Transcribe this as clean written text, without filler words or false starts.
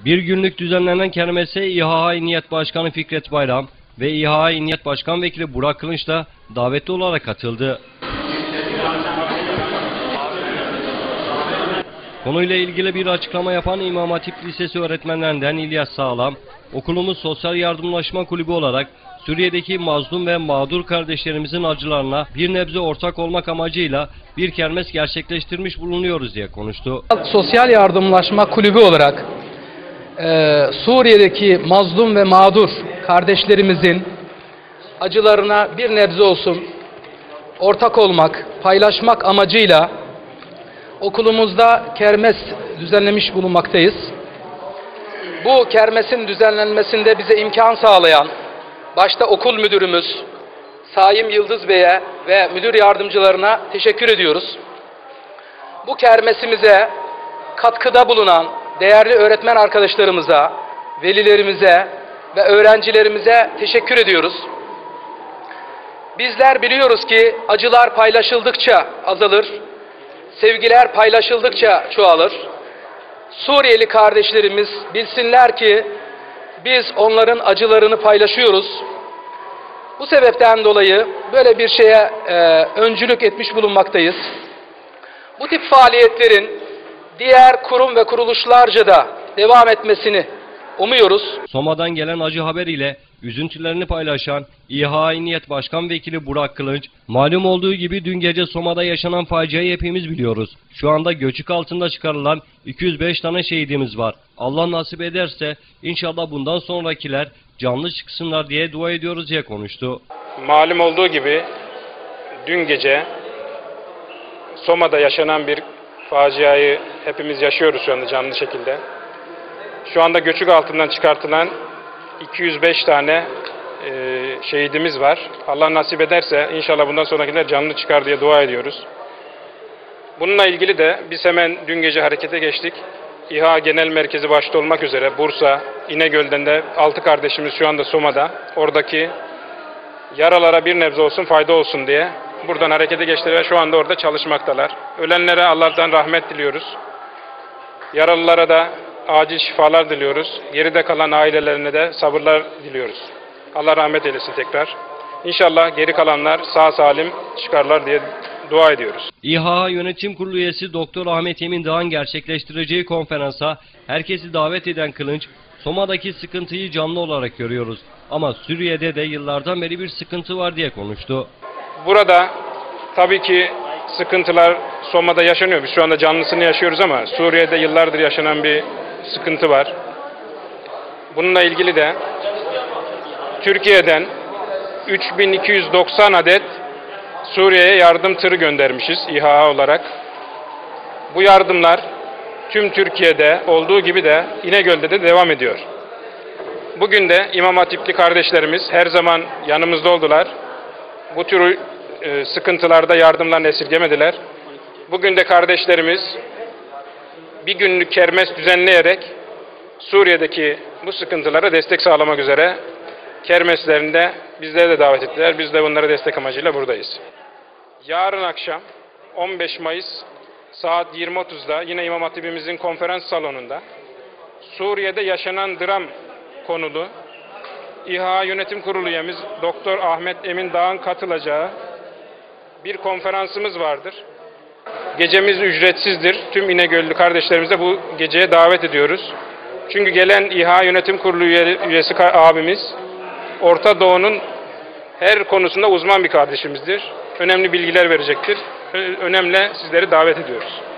Bir günlük düzenlenen kermese İHA İnniyet Başkanı Fikret Bayram ve İHA İnniyet Başkan Vekili Burak Kılınç da davetli olarak katıldı. Konuyla ilgili bir açıklama yapan İmam Hatip Lisesi öğretmenlerinden İlyas Sağlam, okulumuz Sosyal Yardımlaşma Kulübü olarak Suriye'deki mazlum ve mağdur kardeşlerimizin acılarına bir nebze ortak olmak amacıyla bir kermes gerçekleştirmiş bulunuyoruz diye konuştu. Sosyal Yardımlaşma Kulübü olarak Suriye'deki mazlum ve mağdur kardeşlerimizin acılarına bir nebze olsun ortak olmak, paylaşmak amacıyla okulumuzda kermes düzenlemiş bulunmaktayız. Bu kermesin düzenlenmesinde bize imkan sağlayan başta okul müdürümüz Saim Yıldız Bey'e ve müdür yardımcılarına teşekkür ediyoruz. Bu kermesimize katkıda bulunan değerli öğretmen arkadaşlarımıza, velilerimize ve öğrencilerimize teşekkür ediyoruz. Bizler biliyoruz ki acılar paylaşıldıkça azalır, sevgiler paylaşıldıkça çoğalır. Suriyeli kardeşlerimiz bilsinler ki biz onların acılarını paylaşıyoruz. Bu sebepten dolayı böyle bir şeye öncülük etmiş bulunmaktayız. Bu tip faaliyetlerin diğer kurum ve kuruluşlarca da devam etmesini umuyoruz. Soma'dan gelen acı haber ile üzüntülerini paylaşan İHA İnniyet Başkan Vekili Burak Kılınç, malum olduğu gibi dün gece Soma'da yaşanan faciayı hepimiz biliyoruz. Şu anda göçük altında çıkarılan 205 tane şehidimiz var. Allah nasip ederse inşallah bundan sonrakiler canlı çıksınlar diye dua ediyoruz diye konuştu. Malum olduğu gibi dün gece Soma'da yaşanan bir faciayı hepimiz yaşıyoruz şu anda canlı şekilde. Şu anda göçük altından çıkartılan 205 tane şehidimiz var. Allah nasip ederse inşallah bundan sonrakiler canlı çıkar diye dua ediyoruz. Bununla ilgili de biz hemen dün gece harekete geçtik. İHA Genel Merkezi başta olmak üzere Bursa, İnegöl'den de 6 kardeşimiz şu anda Soma'da. Oradaki yaralara bir nebze olsun fayda olsun diye buradan harekete geçtiler ve şu anda orada çalışmaktalar. Ölenlere Allah'tan rahmet diliyoruz. Yaralılara da acil şifalar diliyoruz. Geride kalan ailelerine de sabırlar diliyoruz. Allah rahmet eylesin tekrar. İnşallah geri kalanlar sağ salim çıkarlar diye dua ediyoruz. İHA Yönetim Kurulu üyesi Doktor Ahmet Emin Dağ'ın gerçekleştireceği konferansa herkesi davet eden Kılınç, Soma'daki sıkıntıyı canlı olarak görüyoruz. Ama Suriye'de de yıllardan beri bir sıkıntı var diye konuştu. Burada tabii ki sıkıntılar Soma'da yaşanıyor. Biz şu anda canlısını yaşıyoruz ama Suriye'de yıllardır yaşanan bir sıkıntı var. Bununla ilgili de Türkiye'den 3290 adet Suriye'ye yardım tırı göndermişiz İHA olarak. Bu yardımlar tüm Türkiye'de olduğu gibi de İnegöl'de de devam ediyor. Bugün de İmam Hatipli kardeşlerimiz her zaman yanımızda oldular. Bu tür sıkıntılarda yardımlarını esirgemediler. Bugün de kardeşlerimiz bir günlük kermes düzenleyerek Suriye'deki bu sıkıntılara destek sağlamak üzere kermeslerinde bizleri de davet ettiler. Biz de onlara destek amacıyla buradayız. Yarın akşam 15 Mayıs saat 20.30'da yine İmam Hatip'imizin konferans salonunda Suriye'de yaşanan dram konulu İHA Yönetim Kurulu üyemiz Doktor Ahmet Emin Dağ'ın katılacağı bir konferansımız vardır. Gecemiz ücretsizdir. Tüm İnegöllü kardeşlerimize bu geceye davet ediyoruz. Çünkü gelen İHA Yönetim Kurulu üyesi abimiz Orta Doğu'nun her konusunda uzman bir kardeşimizdir. Önemli bilgiler verecektir. Önemli sizleri davet ediyoruz.